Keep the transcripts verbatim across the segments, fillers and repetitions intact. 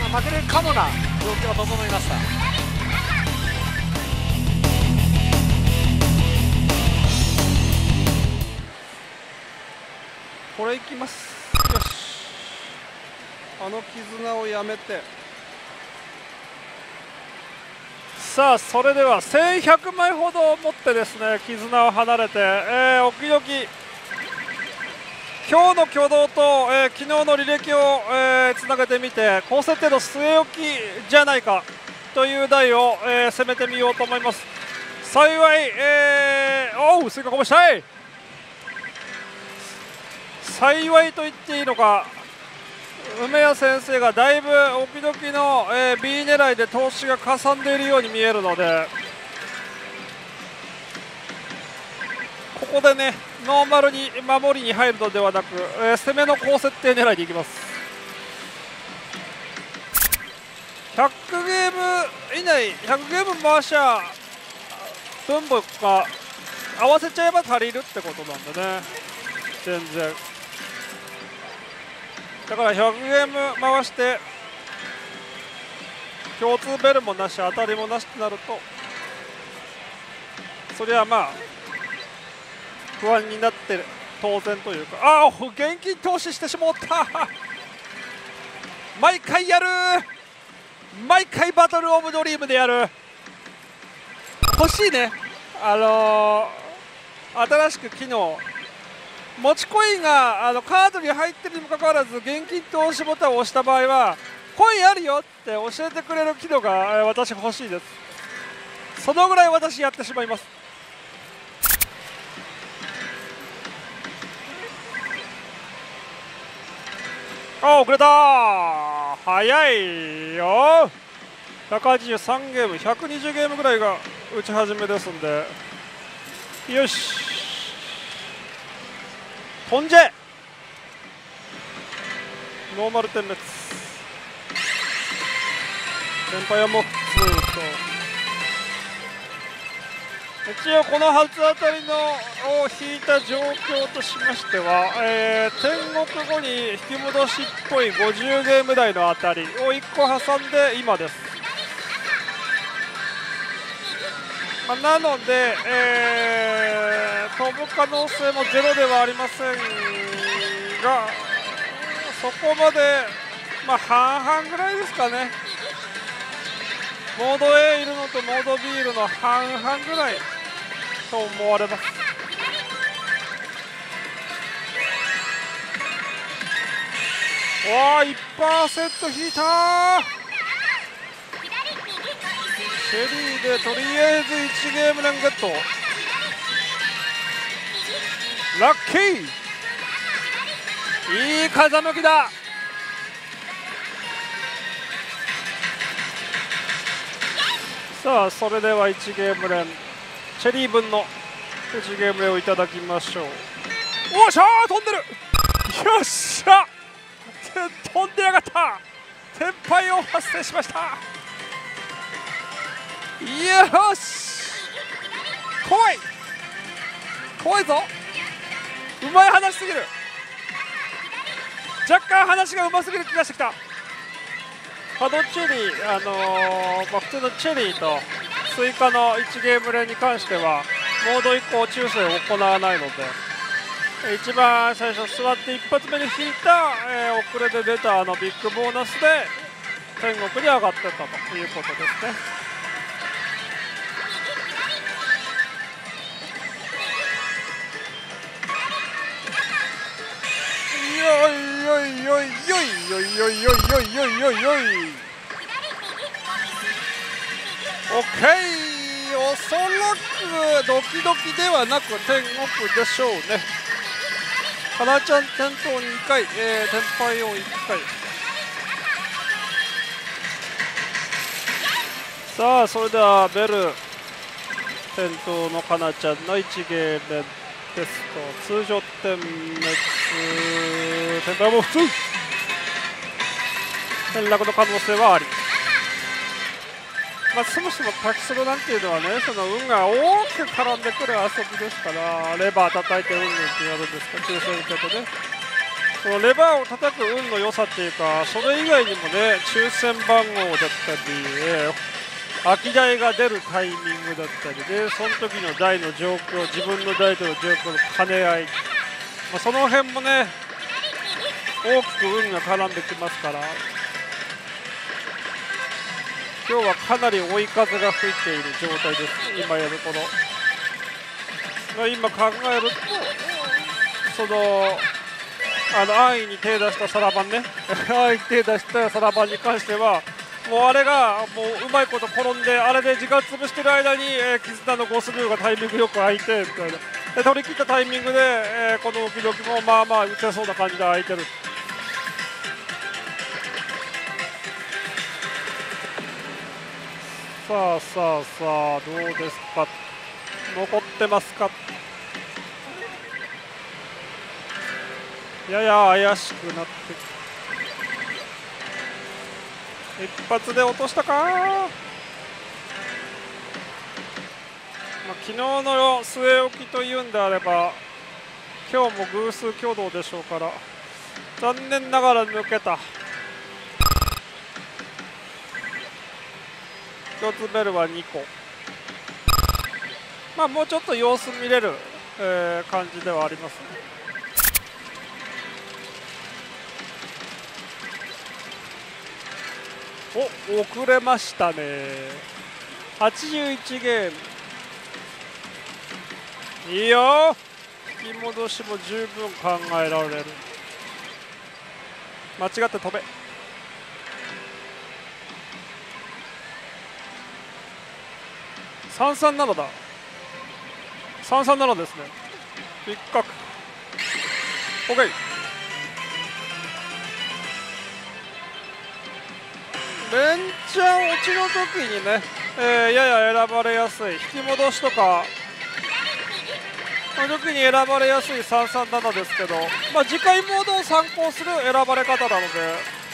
負けるかもな状況が整いました。 これいきます。よし、あの絆をやめて。 さあそれではせんひゃくまいほど持ってですね絆を離れて、えー、おきどき今日の挙動と、えー、昨日の履歴を、えー、つなげてみて高設定の据え置きじゃないかという台を、えー、攻めてみようと思います。幸い、えー、おうスイカこぼしたい。幸いと言っていいのか、梅谷先生がだいぶおきどきの、えー、B 狙いで投資がかさんでいるように見えるので、ここでねノーマルに守りに入るのではなく、えー、攻めの高設定狙いでいきます。ひゃくゲーム以内、ひゃくゲーム回しゃ分母が合わせちゃえば足りるってことなんでね、全然。だからひゃくゲーム回して共通ベルもなし当たりもなしってなると、そりゃまあ不安になって当然というか、ああ現金投資してしまった。毎回やる、毎回バトルオブドリームでやる。欲しいね。あのー、新しく機能持ちコインがあのカードに入ってるにもかかわらず現金投資ボタンを押した場合はコインあるよって教えてくれる機能が、えー、私欲しいです。そのぐらい私やってしまいます。あ遅れた、早いよ。ひゃくはちじゅうさんゲーム、ひゃくにじゅうゲームぐらいが打ち始めですんで、よし飛んじゃノーマル点滅、連敗はもう普通と。一応この初当たりのを引いた状況としましては、えー、天国後に引き戻しっぽいごじゅうゲーム台の当たりをいっこ挟んで今です。まあ、なので、えー、飛ぶ可能性もゼロではありませんが、そこまで、まあ、半々ぐらいですかね。モード A いるのとモード B いるの半々ぐらいと思われます。わあ いちパーセント 引いたー。シェリーでとりあえずいちゲーム連ゲット、ラッキー、いい風向きだ。さあそれではいちゲーム連チェリー分のいちゲーム連をいただきましょう。おっしゃー飛んでる、よっしゃ飛んでやがった、天敗を発生しました。よし怖い怖いぞ、うまい話すぎる、若干話がうますぎる気がしてきた。カドチェリー、あのーまあ、普通のチェリーとスイカのいちゲーム連に関してはモード以降抽選を行わないので、一番最初座って一発目に引いた、えー、遅れで出たあのビッグボーナスで天国に上がってたということですね。よいよいよいよいよいよいよいよいよいよいよい、オッケー、おそらくドキドキではなく天国でしょうね。かなちゃん転倒にかい、えー、天敗をいっかい。さあそれではベル転倒のかなちゃんのいちゲーム連テスト、通常点滅、天敗も普通、転落の可能性はあり。まあ、そもそもパキスロなんていうのはね、その運が大きく絡んでくる遊びですから、レバー叩いてうんぬんってやるんですか、抽選受けてね。 そのレバーを叩く運の良さっていうか、それ以外にもね、抽選番号だったり、えー空き台が出るタイミングだったりで、その時の台の状況、自分の台との状況の兼ね合い、まあ、その辺もね大きく運が絡んできますから、今日はかなり追い風が吹いている状態です。今やるこの、まあ、今考えるとそのあの安易に手出したサラバンね安易に手出したサラバンに関してはもうあれがもううまいこと転んで、あれで時間潰してる間に、えー、絆のゴスルーがタイミングよく空いてみたいな、で取り切ったタイミングで、えー、この動きもまあまあ打てそうな感じで空いてる。さあさあさあどうですか、残ってますか。やや怪しくなってきた。一発で落としたか、まあ、昨日の据え置きというんであれば今日も偶数挙動でしょうから、残念ながら抜けた。一つベルはにこ、まあもうちょっと様子見れる、えー、感じではありますね。お、遅れましたね。はちじゅういちゲーム。いいよ。引き戻しも十分考えられる。間違って飛べ。さんさんななだ。さんさんななですね。一角。OK。連チャン落ちの時にね、えー、やや選ばれやすい引き戻しとかの時に選ばれやすいさんさんななですけど、まあ、次回モードを参考する選ばれ方なので、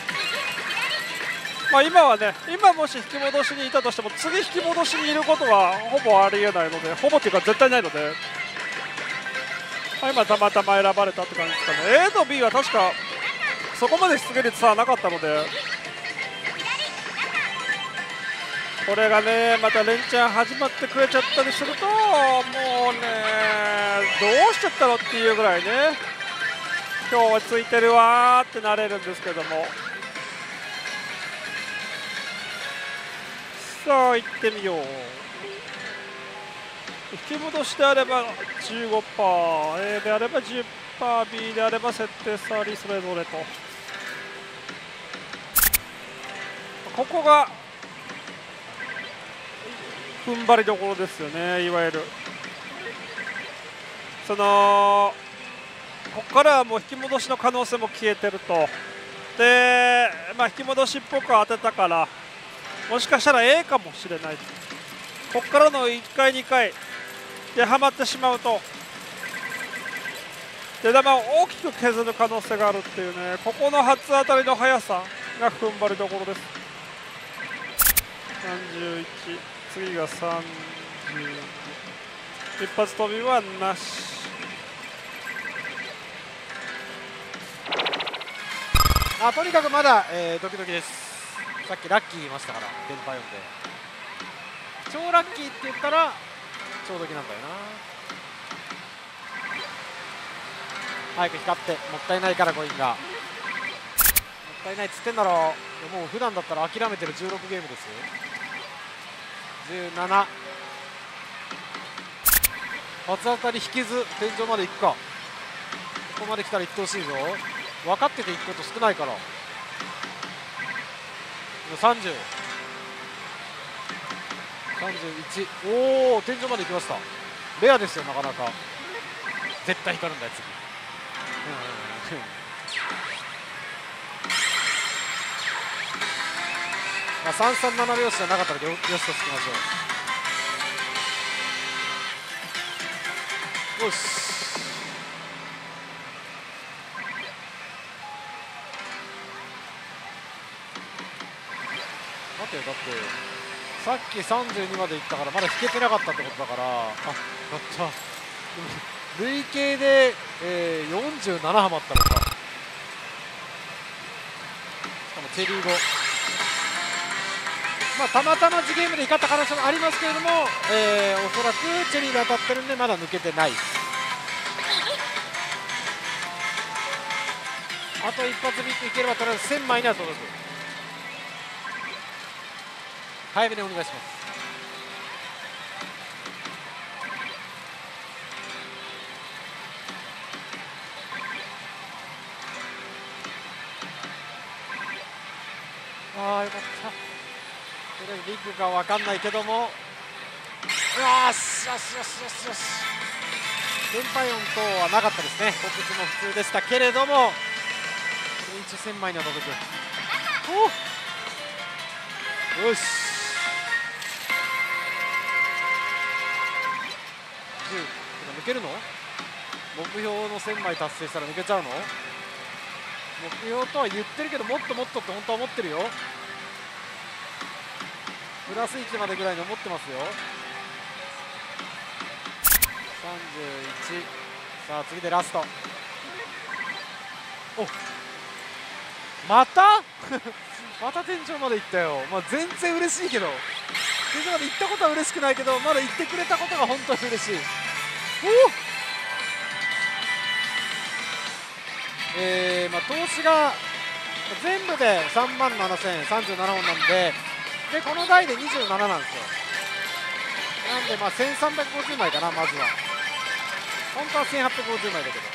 まあ、今はね、今もし引き戻しにいたとしても次引き戻しにいることはほぼありえないので、ほぼっていうか絶対ないので、まあ、今たまたま選ばれたって感じですかね。 A と B は確かそこまで出現率はなかったので、これがねまた連チャン始まってくれちゃったりすると、もうねどうしちゃったのっていうぐらいね、今日はついてるわーってなれるんですけども、さあ行ってみよう。引き戻しであれば じゅうごパーセント、 A であれば じゅっパーセント、 B であれば設定差ありそれぞれと、ここが踏ん張りどころですよね。いわゆるそのここからはもう引き戻しの可能性も消えてると、で、まあ、引き戻しっぽく当てたからもしかしたら A かもしれない。ここからのいっかいにかいではまってしまうと出玉を大きく削る可能性があるっていうね、ここの初当たりの速さが踏ん張りどころです。さんじゅういち、次がさんじゅうに、一発飛びはなし。 あ、とにかくまだ、えー、ドキドキです。さっきラッキー言いましたから、電波読んで超ラッキーって言ったら超ドキなんだよな。早く光って、もったいないからコインがもったいないっつってんだろう。もう普段だったら諦めてるじゅうろくゲームですよ。じゅうなな、初当たり引きず天井まで行くか。ここまで来たら行ってほしいぞ。分かってて行くこと少ないから。さんじゅう、さんじゅういち、おお天井まで行きました。レアですよ、なかなか。絶対光るんだよ次。うんまあさんさんなな拍子じゃなかったらよよしとつきましょう。よし、待てよ、だってさっきさんじゅうにまでいったからまだ引けてなかったってことだから、あ、やった累計で、えー、よんじゅうななはまったのか。 チェリー語、まあ、たまたま次ゲームで怒った可能性もありますけれども、えー、おそらくチェリーで当たってるんでまだ抜けてない。あと一発ビットいければとりあえずせんまいには届く。早めにお願いします。ああよかった。とりあえずビッグか分かんないけども、よしよしよしよしよし。電波音等はなかったですね。コップスも普通でしたけれども、一応せんまいには届く。およしじゅう抜けるの？目標のせんまい達成したら抜けちゃうの？目標とは言ってるけど、もっともっとって本当は思ってるよ。プラスいちまでぐらいに思ってますよ。さんじゅういち。さあ次でラスト。おまたまた天井まで行ったよ。まあ、全然嬉しいけど、天井まで行ったことは嬉しくないけど、まだ行ってくれたことが本当に嬉しい。おえーまあ、投資が全部でさんまんななせんさんじゅうななほんなんで、でこの台でにじゅうなななんですよ。なんでまあせんさんびゃくごじゅうまいかな。まずは本当はせんはっぴゃくごじゅうまいだけど、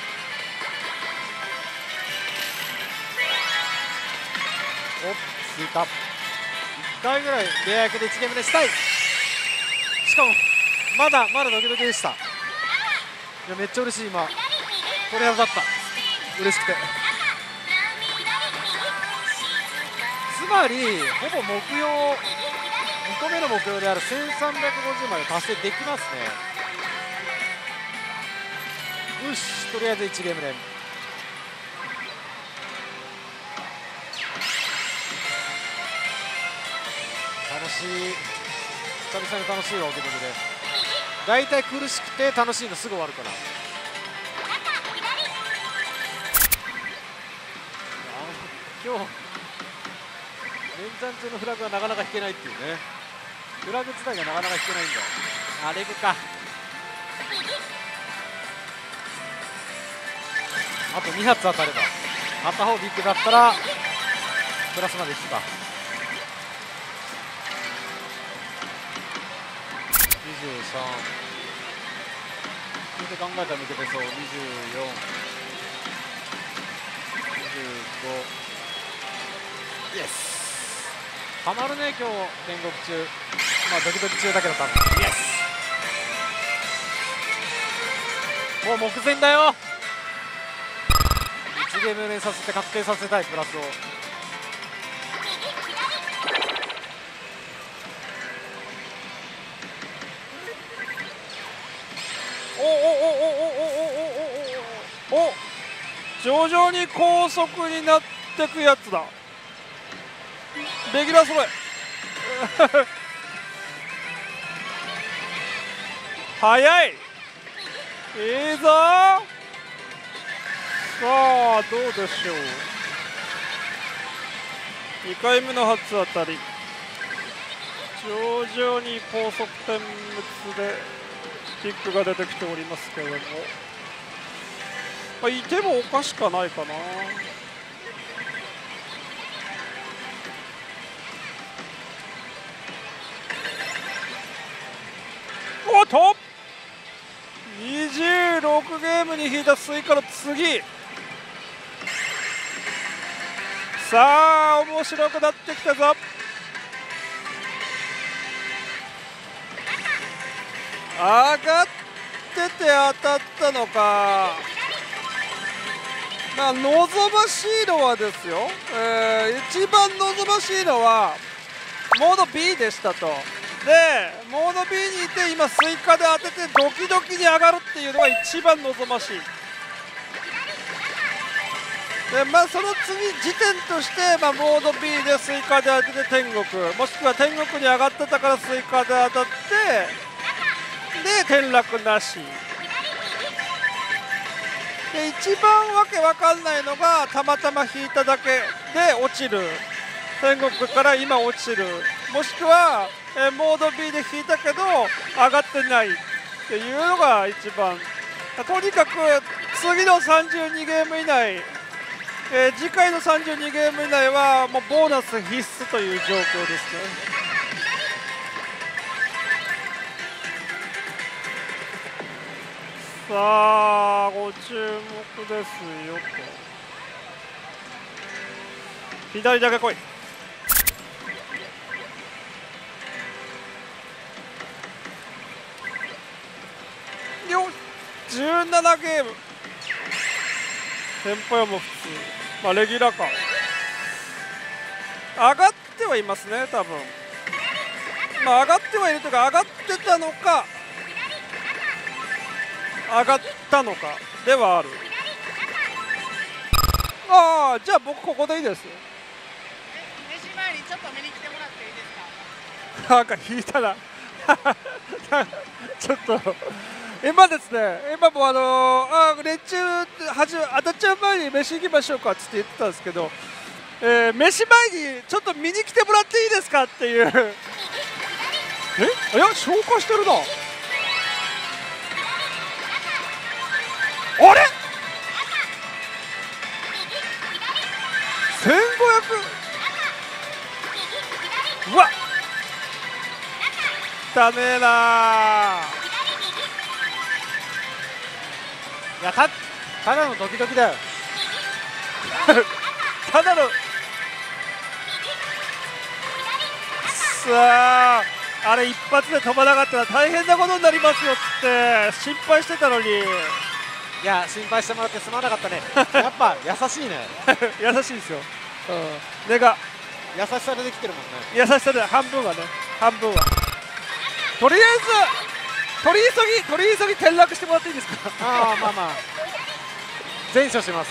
おっ追加いっかいぐらいレア役でいちゲームでしたい。しかもまだまだドキドキでした。いやめっちゃ嬉しい。今鳥肌立った、嬉しくて。つまりほぼ目標にこめの目標であるせんさんびゃくごじゅうまいを達成できますね。よしとりあえずいちゲームで楽しい。久々に楽しいわ。おけとけでだいたい苦しくて楽しいのすぐ終わるから。今日連チャン中のフラグはなかなか引けないっていうね。フラグ自体がなかなか引けないんだ。あレグか。あとに発当たれば、片方ビッグだったらプラスまでいくか。にじゅうさん聞いて考えたら抜けてそう。にじゅうよん、にじゅうご、イエスハマるね今日天国中。まあドキドキ中だけど多分イエスもう目前だよ。いちゲーム連させて確定させたいプラスを。 おおおおおおおおおお徐々に高速になってくやつだ。レギュラー揃え早い。いいぞ。さあどうでしょう。にかいめの初当たり、徐々に高速点滅でキックが出てきておりますけれども、まあ、いてもおかしくないかな。おっとにじゅうろくゲームに引いたスイカの次。さあ面白くなってきたぞ。上がってて当たったのか。まあ望ましいのはですよ、えー、一番望ましいのはモード ビー でしたと。でモード ビー にいて今スイカで当ててドキドキに上がるっていうのが一番望ましい。でまあその次時点として、まあ、モード ビー でスイカで当てて天国、もしくは天国に上がってたからスイカで当たってで転落なしで、一番わけわかんないのがたまたま引いただけで落ちる。 天国から今落ちる、もしくは、えー、モード ビー で引いたけど上がってないっていうのが一番。とにかく次のさんじゅうにゲーム以内、えー、次回のさんじゅうにゲーム以内はもうボーナス必須という状況ですね。さあご注目ですよと。左だけ来い。よっじゅうななゲーム、テンポよも普通、まあレギュラーか、上がってはいますね多分。まあ上がってはいるというか、上がってたのか上がったのかではある。ああ、じゃあ僕ここでいいです。 飯前にちょっと見に来てもらっていいですか。 なんか引いたなちょっと今ですね、今もあのー、あ熱中始め当たっちゃう前に飯行きましょうかっつって言ってたんですけど、えー、飯前にちょっと見に来てもらっていいですかっていうえいや消化してるな。あれせんごひゃく、うわっ汚ねえな。 いや、たただのドキドキだよ。 ただのさあ、あれ一発で飛ばなかったら大変なことになりますよって心配してたのに。 いや、心配してもらってすまなかったね。やっぱ優しいね。 優しいですよ、うん、根が優しさでできてるもんね。 優しさで半分はね、半分はとりあえず取り急ぎ取り急ぎ転落してもらっていいですか。 ああ、まあまあ全処します。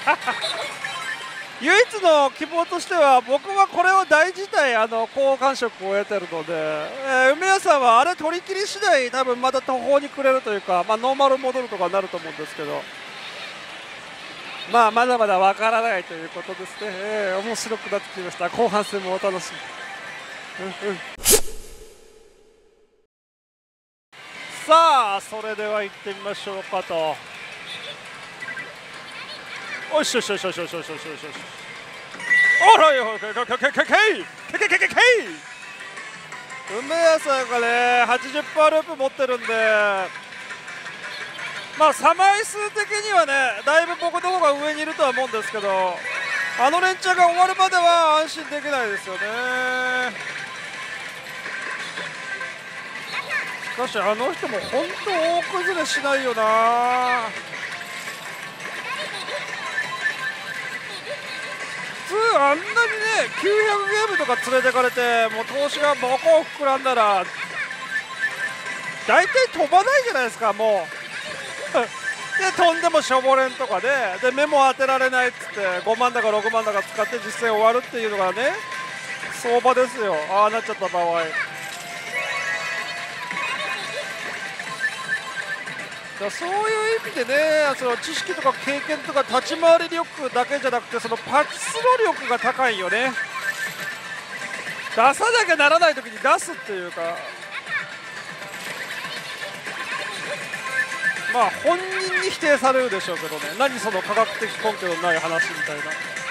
唯一の希望としては、僕はこれを大事態あの好感触を得てるので、えー、梅谷さんはあれ取り切り次第多分また途方に暮れるというか、まあ、ノーマル戻るとかになると思うんですけど、まあまだまだわからないということですね。えー、面白くなってきました。後半戦もお楽しみ、うんうん、さあそれでは行ってみましょうかと。おしよしよしよしよしよしよしよしよし。おらよ、けけけけけけけけけけけけ。梅谷さんがね はちじゅっパーセント ループ持ってるんで、まあ差枚数的にはねだいぶ僕の方が上にいるとは思うんですけど、あの連チャンが終わるまでは安心できないですよね。しかしあの人も本当大崩れしないよな。普通あんなにねきゅうひゃくゲームとか連れてかれて、もう投資がボコ膨らんだら大体飛ばないじゃないですかもうで飛んでもしょぼれんとかでで目も当てられないっつってごまんだかろくまんだか使って実戦終わるっていうのがね相場ですよ、ああなっちゃった場合。そういう意味でね、その知識とか経験とか立ち回り力だけじゃなくて、そのパスロ力が高いよね。出さなきゃならない時に出すっていうか、まあ本人に否定されるでしょうけどね、何その科学的根拠のない話みたいな。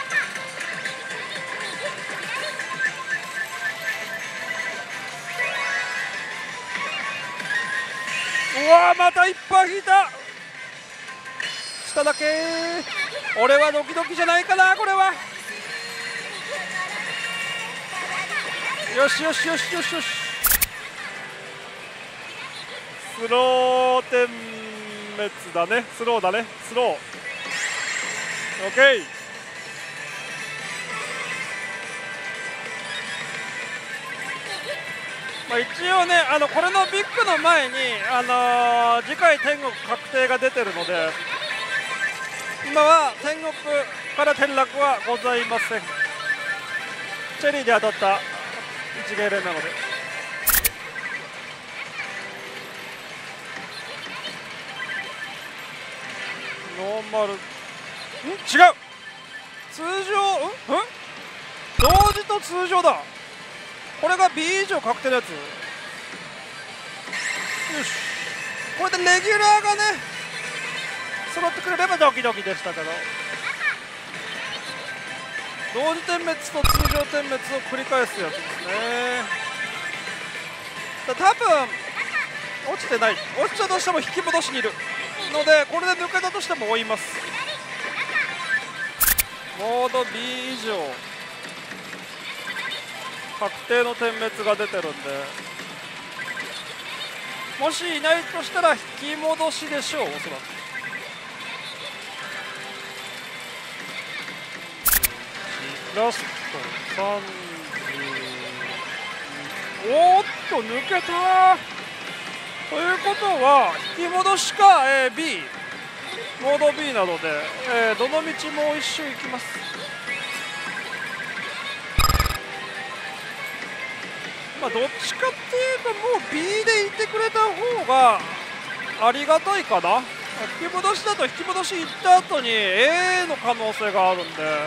うわーまたいっぱい引いた。下だけ俺はドキドキじゃないかなこれは。よしよしよしよしよし。スロー点滅だね、スローだね、スロー OK。 まあ一応ね、あのこれのビッグの前に、あのー、次回天国確定が出てるので、今は天国から転落はございません。チェリーで当たったいちゲーレンなので。ノーマルん違う通常んん同時と通常だ。これが ビー 以上確定のやつ。よし、これでレギュラーがね揃ってくれればドキドキでしたけど、同時点滅と通常点滅を繰り返すやつですね。だ多分落ちてない、落ちたとしても引き戻しにいるので、これで抜けたとしても追います。モード ビー 以上確定の点滅が出てるんで、もしいないとしたら引き戻しでしょう、おそらく。ラストさんじゅう、おーっと抜けた。ということは引き戻しか、えー、B モード B なので、えー、どの道もう一周行きます。まあどっちかっていうともう B でいてくれた方がありがたいかな。引き戻しだと引き戻し行った後に A の可能性があるんで、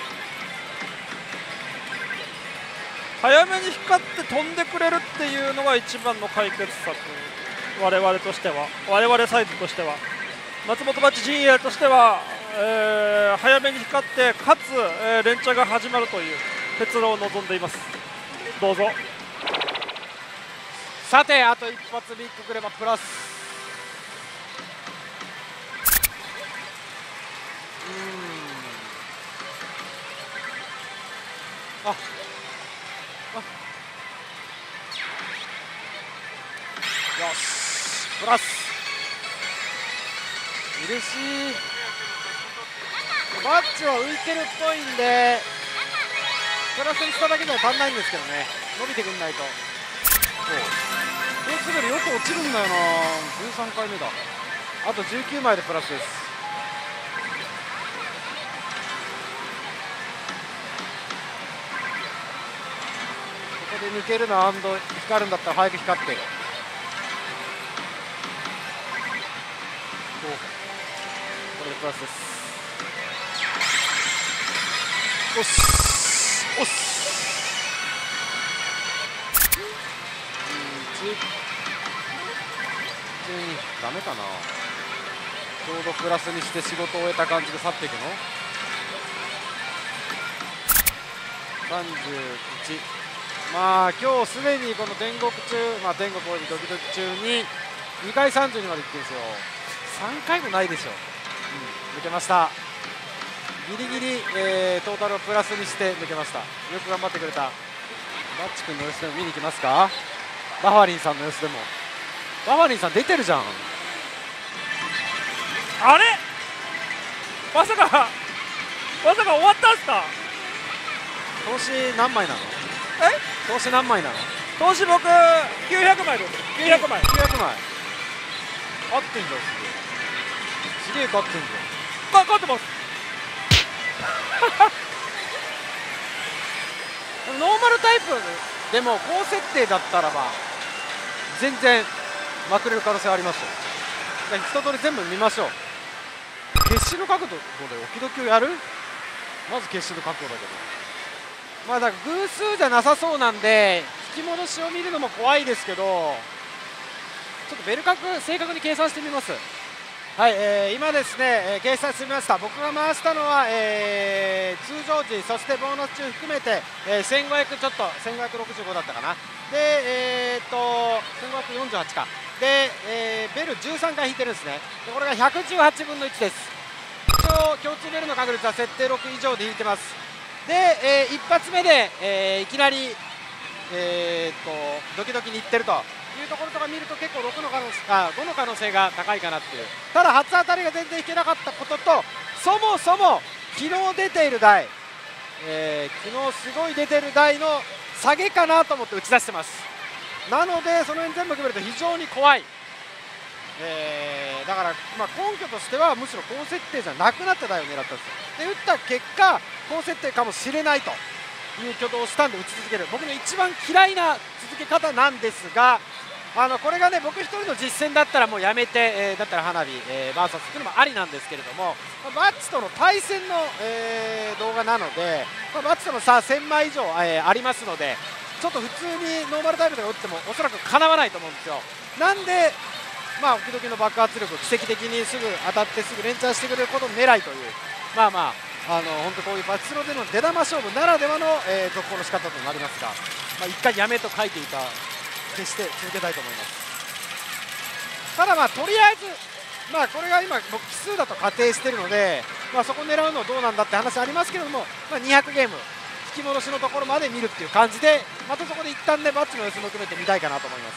早めに光って飛んでくれるっていうのが一番の解決策、我々としては、我々サイズとしては、松本町陣営としては、えー、早めに光ってかつ、えー、連チャンが始まるという結論を望んでいます。どうぞ。 さて、あと一発ビッグくればプラス。うーん、あよし、プラス嬉しい。バッジは浮いてるっぽいんでプラスにしただけでは足んないんですけどね、伸びてくんないと。そう滑りよく落ちるんだよな。じゅうさんかいめだ。あとじゅうきゅうまいでプラスです。ここで抜けるのは光るんだったら早く光って。これでプラスです。おっすおっす。じゅうにダメかな。ちょうどプラスにして仕事を終えた感じで去っていくの。さんじゅういち。まあ今日すでにこの天国中、まあ天国およびドキドキ中ににかいさんじゅうにまで行ってるんですよ。さんかいもないでしょ。うん、抜けました。ギリギリ、えー、トータルをプラスにして抜けました。よく頑張ってくれた。バッチ君の様子でも見に行きますか。バファリンさんの様子でも。バファリンさん出てるじゃん。 あれまさかまさか終わったんすか。 投資何枚なの。 え投資何枚なの。 投資僕きゅうひゃくまいです。きゅうひゃくまい。 きゅうひゃくまい合ってんじゃん。すげえ勝ってんじか勝ってます。 ノーマルタイプでも高設定だったらば全然まくれる可能性ありますよ。一通り全部見ましょう。決死の角度で置き時をやる。まず決死の角度だけど、まあだから偶数じゃなさそうなんで引き戻しを見るのも怖いですけど、ちょっとベル角正確に計算してみます。はい、えー、今ですね、えー、計算してみました。僕が回したのは、えー、通常時そしてボーナス中含めて、えー、せんごひゃくちょっとせんごひゃくろくじゅうごだったかな。でえー、っとせんごひゃくよんじゅうはちかで、えー、ベルじゅうさんかい引いてるんですね。でこれがひゃくじゅうはちぶんのいちです。一応共通ベルの確率は設定ろく以上で引いてます。で、えー、一発目で、えー、いきなり、えー、っとドキドキにいってるというところとか見ると結構ろくの可能性あごの可能性が高いかなっていう。ただ初当たりが全然引けなかったことと、そもそも昨日出ている台、えー、昨日すごい出てる台の下げかなと思って打ち出してます。なのでその辺全部決めると非常に怖い、えー、だから、まあ、根拠としてはむしろ高設定じゃなくなった台を狙ったんですよ。で打った結果高設定かもしれないという挙動をしたんで打ち続ける。僕の一番嫌いな続け方なんですが、 あのこれがね僕一人の実践だったらもうやめて、えー、だったら花火、えー、バーサスっていうのもありなんですけれども、まあ、バッチとの対戦の、えー、動画なので、まあ、バッチとの差せんまい以上、えー、ありますのでちょっと普通にノーマルタイムで打ってもおそらくかなわないと思うんですよ。なんでまあ、時々の爆発力、奇跡的にすぐ当たってすぐ連チャンしてくれることを狙いという、まあまあ、あの本当こういうバチスロでの出玉勝負ならではの、えー、続行の仕方となりますが、まあ、一回やめと書いていた、決して続けたいと思います。ただ、まあ、とりあえず、まあ、これが今、僕、奇数だと仮定しているので、まあ、そこを狙うのはどうなんだって話ありますけれども、まあ、にひゃくゲーム、引き戻しのところまで見るっていう感じで、またそこで一旦ね、バッチの様子も含めて見たいかなと思います。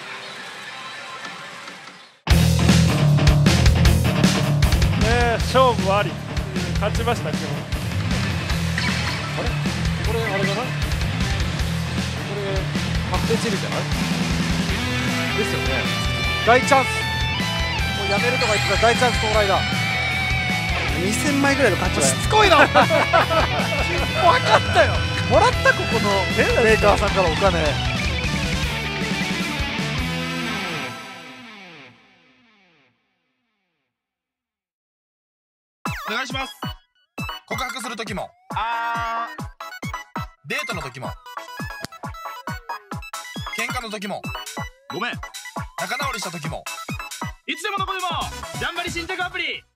ね、勝負あり、勝ちました今日。 あれこれあれじゃないこれ確定チルじゃないですよね。大チャンス、もうやめるとか言ってた大チャンス到来だ。 にせんまいぐらいの価値はしつこいな分かったよ、もらったここのメーカーさんからお金。 お願いします。告白する時もあーデートの時も喧嘩の時もごめん仲直りした時もいつでもどこでもジャンバリ新着アプリ